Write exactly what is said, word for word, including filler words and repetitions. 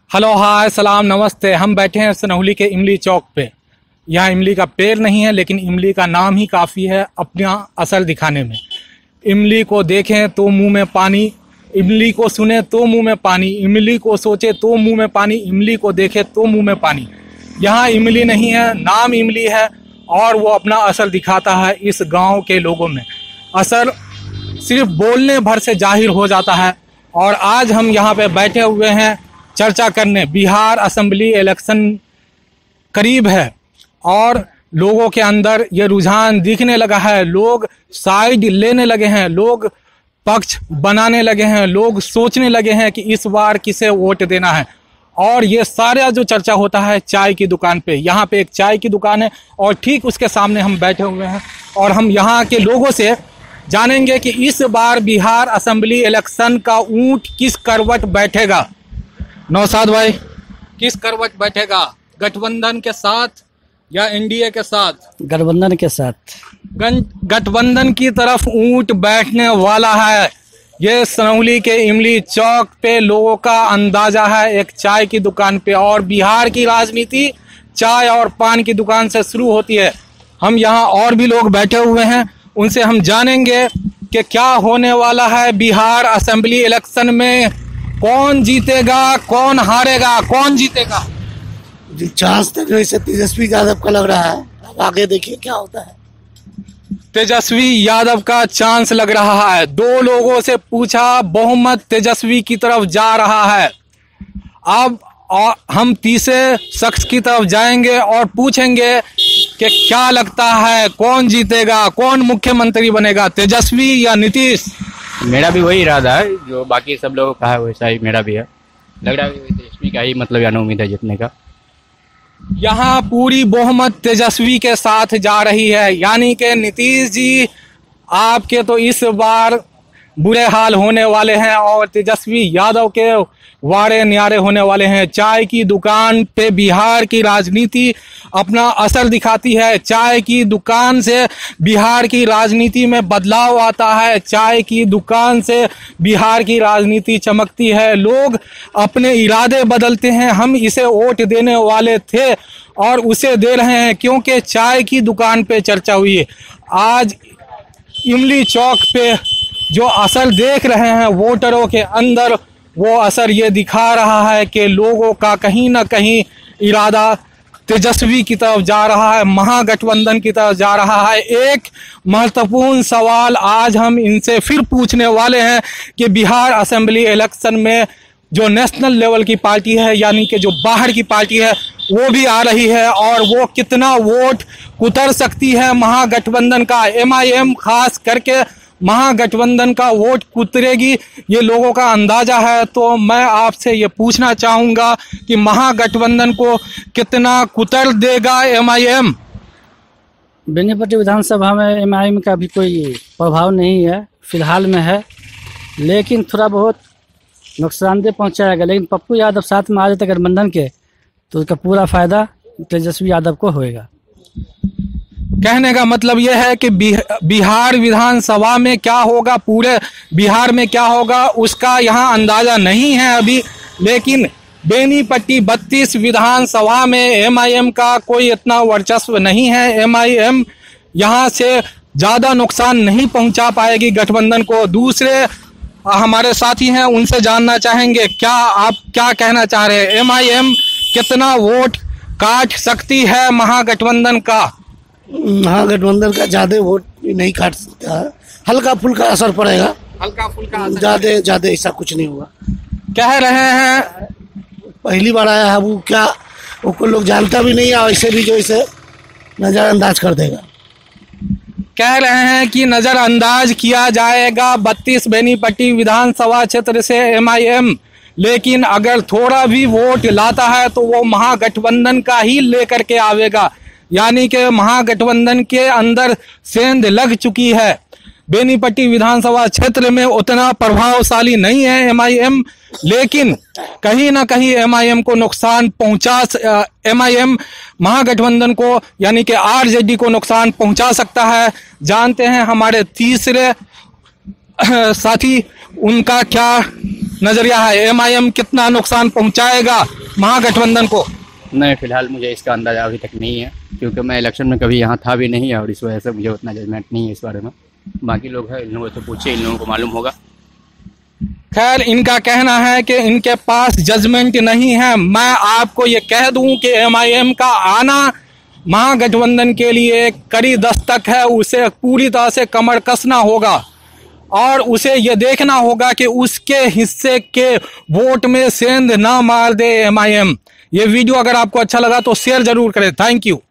Hello hi सलाम नमस्ते। हम बैठे हैं सनौली के इमली चौक पे। यहाँ इमली का पेड़ नहीं है, लेकिन इमली का नाम ही काफ़ी है अपना असर दिखाने में। इमली को देखें तो मुंह में पानी, इमली को सुने तो मुंह में पानी, इमली को सोचे तो मुंह में पानी, इमली को देखे तो मुंह में पानी। यहाँ इमली नहीं है, नाम इमली है और वो अपना असर दिखाता है इस गांव के लोगों में। असर सिर्फ बोलने भर से जाहिर हो जाता है। और आज हम यहाँ पे बैठे हुए हैं चर्चा करने। बिहार असेंबली इलेक्शन करीब है और लोगों के अंदर ये रुझान दिखने लगा है। लोग साइड लेने लगे हैं, लोग पक्ष बनाने लगे हैं, लोग सोचने लगे हैं कि इस बार किसे वोट देना है। और ये सारा जो चर्चा होता है चाय की दुकान पे। यहाँ पे एक चाय की दुकान है और ठीक उसके सामने हम बैठे हुए हैं और हम यहाँ के लोगों से जानेंगे कि इस बार बिहार असेंबली इलेक्शन का ऊंट किस करवट बैठेगा। नौशाद भाई, किस करवट बैठेगा, गठबंधन के साथ या एनडीए के साथ? गठबंधन के साथ। गठबंधन की तरफ ऊंट बैठने वाला है। ये सनौली के इमली चौक पे लोगों का अंदाजा है, एक चाय की दुकान पे। और बिहार की राजनीति चाय और पान की दुकान से शुरू होती है। हम यहाँ और भी लोग बैठे हुए हैं, उनसे हम जानेंगे कि क्या होने वाला है बिहार असेंबली इलेक्शन में। कौन जीतेगा, कौन हारेगा, कौन जीतेगा? चांस तो वैसे तेजस्वी यादव का लग रहा है, अब आगे देखिए क्या होता है। तेजस्वी यादव का चांस लग रहा है। दो लोगों से पूछा, बहुमत तेजस्वी की तरफ जा रहा है। अब और हम तीसरे शख्स की तरफ जाएंगे और पूछेंगे कि क्या लगता है कौन जीतेगा, कौन मुख्यमंत्री बनेगा, तेजस्वी या नीतीश? मेरा भी वही इरादा है जो बाकी सब लोगों का है, वैसा ही मेरा भी है। लग रहा है तेजस्वी का ही मतलब यानी उम्मीद है जीतने का। यहाँ पूरी बहुमत तेजस्वी के साथ जा रही है, यानी कि नीतीश जी आपके तो इस बार बुरे हाल होने वाले हैं और तेजस्वी यादव के वारे न्यारे होने वाले हैं। चाय की दुकान पे बिहार की राजनीति अपना असर दिखाती है। चाय की दुकान से बिहार की राजनीति में बदलाव आता है। चाय की दुकान से बिहार की राजनीति चमकती है। लोग अपने इरादे बदलते हैं। हम इसे वोट देने वाले थे और उसे दे रहे हैं क्योंकि चाय की दुकान पे चर्चा हुई है। आज इमली चौक पे जो असर देख रहे हैं वोटरों के अंदर, वो असर ये दिखा रहा है कि लोगों का कहीं ना कहीं इरादा तेजस्वी की तरफ जा रहा है, महागठबंधन की तरफ जा रहा है। एक महत्वपूर्ण सवाल आज हम इनसे फिर पूछने वाले हैं कि बिहार असेंबली इलेक्शन में जो नेशनल लेवल की पार्टी है, यानी कि जो बाहर की पार्टी है, वो भी आ रही है और वो कितना वोट कुतर सकती है महागठबंधन का। एम आई एम खास करके महागठबंधन का वोट कुतरेगी, ये लोगों का अंदाजा है। तो मैं आपसे ये पूछना चाहूँगा कि महागठबंधन को कितना कुतर देगा एम आई एम? बेनीपट्टी विधानसभा में एम आई एम का भी कोई प्रभाव नहीं है, फिलहाल में है, लेकिन थोड़ा बहुत नुकसानदेह पहुंचाएगा। लेकिन पप्पू यादव साथ में आ जाते गठबंधन के तो उसका पूरा फायदा तेजस्वी यादव को होएगा। कहने का मतलब यह है कि बिहार विधानसभा में क्या होगा, पूरे बिहार में क्या होगा, उसका यहाँ अंदाजा नहीं है अभी। लेकिन बेनीपट्टी बत्तीस विधानसभा में एम आई एम का कोई इतना वर्चस्व नहीं है। एम आई एम यहाँ से ज़्यादा नुकसान नहीं पहुँचा पाएगी गठबंधन को। दूसरे हमारे साथी हैं, उनसे जानना चाहेंगे क्या आप क्या कहना चाह रहे हैं। एम आई एम कितना वोट काट सकती है महागठबंधन का? महागठबंधन का ज्यादा वोट नहीं काट सकता है, हल्का फुल्का असर पड़ेगा, हल्का फुल्का, ज्यादा ज्यादा ऐसा कुछ नहीं हुआ। कह रहे हैं पहली बार आया है वो, क्या वो को लोग जानता भी नहीं है, ऐसे भी जो इसे नजरअंदाज कर देगा। कह रहे हैं कि नजरअंदाज किया जाएगा बत्तीस बेनीपट्टी विधानसभा क्षेत्र से एम आई एम, लेकिन अगर थोड़ा भी वोट लाता है तो वो महागठबंधन का ही लेकर के आवेगा। यानी कि महागठबंधन के अंदर सेंध लग चुकी है। बेनीपट्टी विधानसभा क्षेत्र में उतना प्रभावशाली नहीं है एम आई एम, लेकिन कहीं ना कहीं एम आई एम को नुकसान पहुंचा एम आई एम महागठबंधन को यानी कि आर जे डी को नुकसान पहुंचा सकता है। जानते हैं हमारे तीसरे साथी उनका क्या नजरिया है? एमआईएम कितना नुकसान पहुंचाएगा महागठबंधन को? नहीं, फिलहाल मुझे इसका अंदाजा अभी तक नहीं है, क्योंकि मैं इलेक्शन में कभी यहाँ था भी नहीं है और इस वजह से मुझे उतना जजमेंट नहीं है इस बारे में। बाकी लोग हैं, इन लोगों से पूछे, इन लोगों को मालूम होगा। खैर, इनका कहना है कि इनके पास जजमेंट नहीं है। मैं आपको ये कह दूं कि एमआईएम का आना महागठबंधन के लिए कड़ी दस्तक है। उसे पूरी तरह से कमर कसना होगा और उसे ये देखना होगा कि उसके हिस्से के वोट में सेंध ना मार दे एमआईएम। ये वीडियो अगर आपको अच्छा लगा तो शेयर जरूर करें। Thank you.